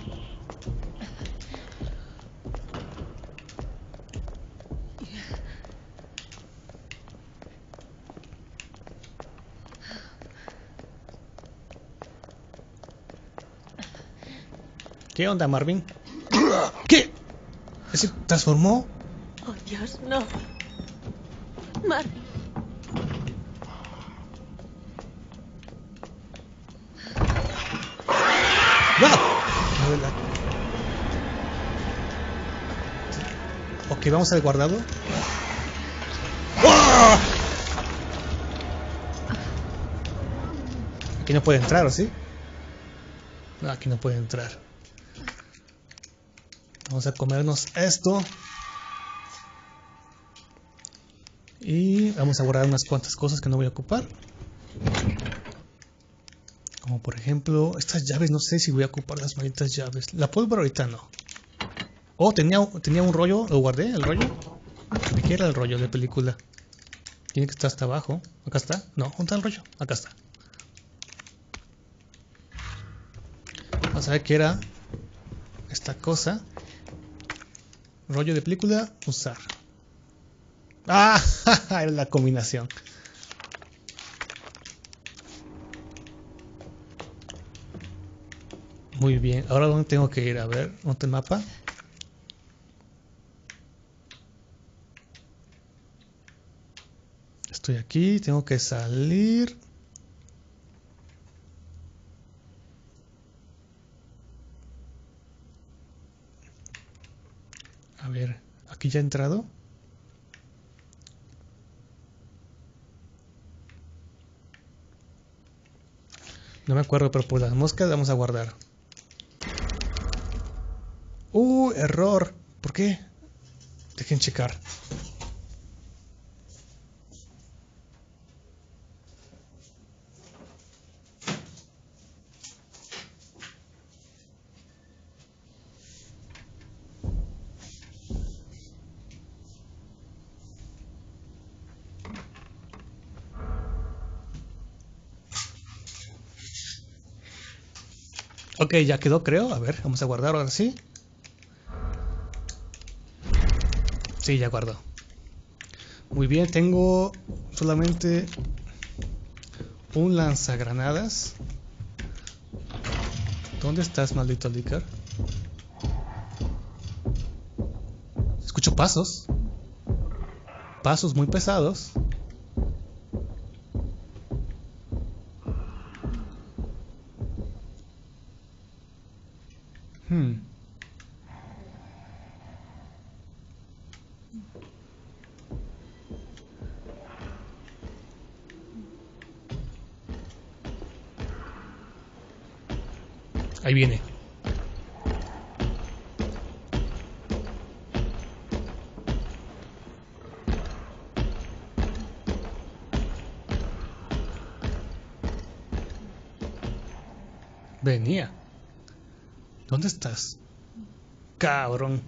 ¿Qué onda, Marvin? ¿Qué? ¿Se transformó? Oh, Dios, no. Marvin. ¡No! Ok, vamos al guardado. ¡Oh! Aquí no puede entrar, ¿o sí? No, aquí no puede entrar. Vamos a comernos esto. Y vamos a guardar unas cuantas cosas que no voy a ocupar. Como por ejemplo, estas llaves, no sé si voy a ocupar las malditas llaves. La pólvora ahorita no. Oh, tenía, tenía un rollo, lo guardé, el rollo. ¿De qué era el rollo de película? Tiene que estar hasta abajo. ¿Acá está? No, ¿dónde está el rollo? Acá está. Vamos a ver qué era esta cosa. Rollo de película, usar. Ah, era la combinación. Muy bien, ahora ¿dónde tengo que ir? A ver, ¿dónde está el mapa? Estoy aquí, tengo que salir. A ver, aquí ya he entrado. No me acuerdo, pero por las moscas vamos a guardar. Uh, error. ¿Por qué? Dejen checar. Ok, ya quedó, creo. A ver, vamos a guardar ahora sí. Sí, ya guardo. Muy bien, tengo solamente un lanzagranadas. ¿Dónde estás, maldito Licker? Escucho pasos. Pasos muy pesados. Hmm. Ahí viene. Venía. ¿Dónde estás? Cabrón.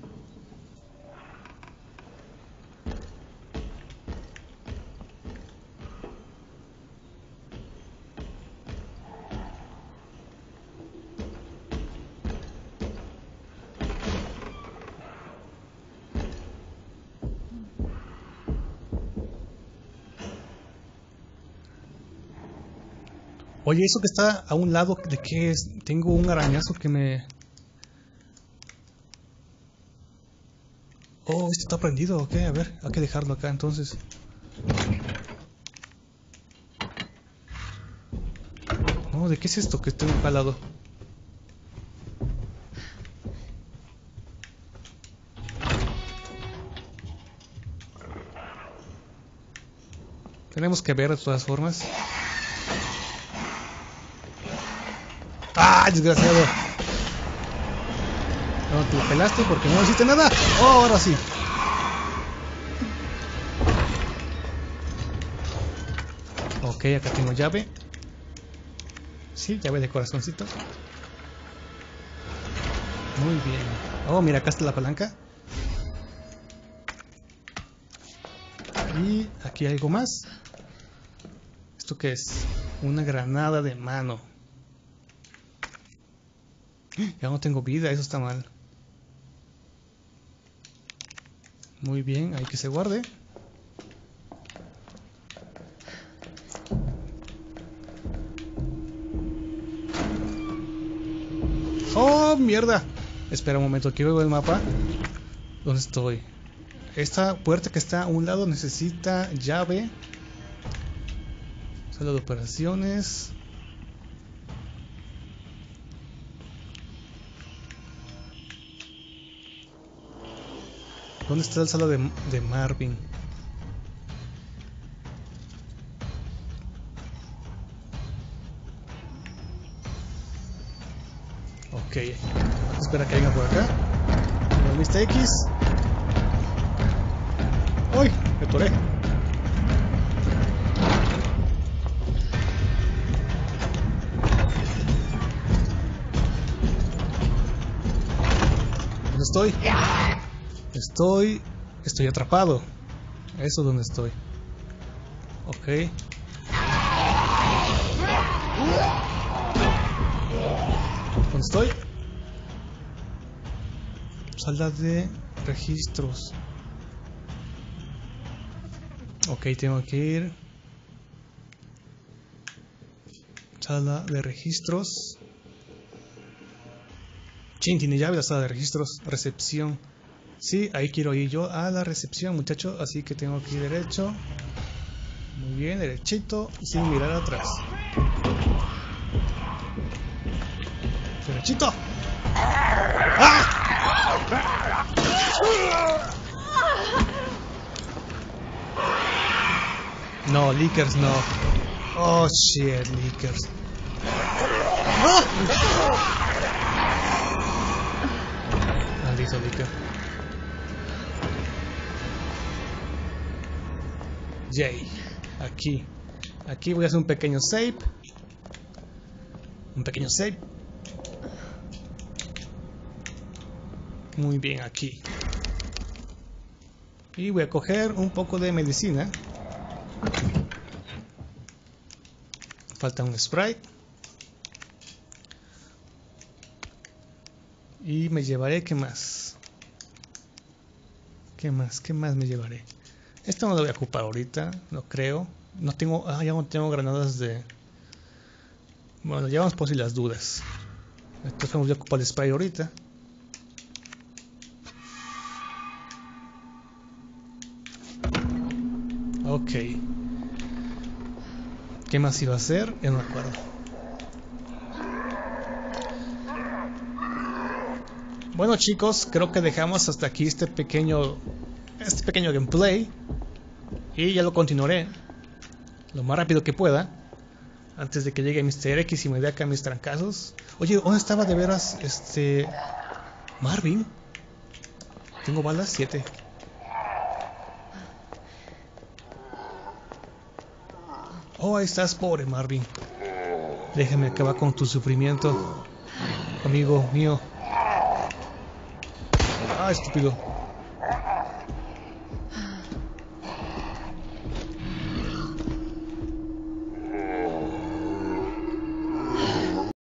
Oye, eso que está a un lado, ¿de qué es? Tengo un arañazo que me... Oh, esto está prendido, ok, a ver, hay que dejarlo acá entonces. No, ¿de qué es esto que tengo acá al lado? Tenemos que ver de todas formas. ¡Ah, desgraciado! No te la pelaste porque no hiciste nada. Oh, ahora sí. Ok, acá tengo llave. Sí, llave de corazoncito. Muy bien. Oh, mira, acá está la palanca. Y aquí hay algo más. ¿Esto qué es? Una granada de mano. Ya no tengo vida, eso está mal. Muy bien, hay que se guarde. ¡Oh, mierda! Espera un momento, quiero ver el mapa. ¿Dónde estoy? Esta puerta que está a un lado necesita llave. Sala de operaciones. ¿Dónde está la sala de, de Marvin? Ok. Espera que venga por acá. ¿Viste X? ¡Uy! Me atoré. ¿Dónde estoy? Estoy... Estoy atrapado. Eso es donde estoy. Ok. ¿Dónde estoy? Sala de registros. Ok, tengo que ir. Sala de registros. Chin, tiene llave la sala de registros. Recepción. Sí, ahí quiero ir yo a la recepción, muchachos. Así que tengo que ir derecho. Muy bien, derechito, sin mirar atrás. Derechito. ¡Ah! No, Lickers no. Oh shit, Lickers. ¡Ah! Maldito Licker. Yay. Aquí. Aquí voy a hacer un pequeño save. Un pequeño save. Muy bien, aquí. Y voy a coger un poco de medicina. Falta un sprite. Y me llevaré, ¿qué más? ¿Qué más? ¿Qué más me llevaré? Esto no lo voy a ocupar ahorita, no creo. No tengo, ah, ya no tengo granadas de... Bueno, ya vamos por si las dudas. Entonces vamos a ocupar el spray ahorita. Ok. ¿Qué más iba a hacer? Ya no me acuerdo. Bueno chicos, creo que dejamos hasta aquí este pequeño Este pequeño gameplay. Y ya lo continuaré lo más rápido que pueda, antes de que llegue mister X y me dé acá mis trancazos. Oye, ¿dónde estaba de veras este Marvin? Tengo balas siete. Oh, ahí estás, pobre Marvin. Déjame acabar con tu sufrimiento, amigo mío. Ah, estúpido.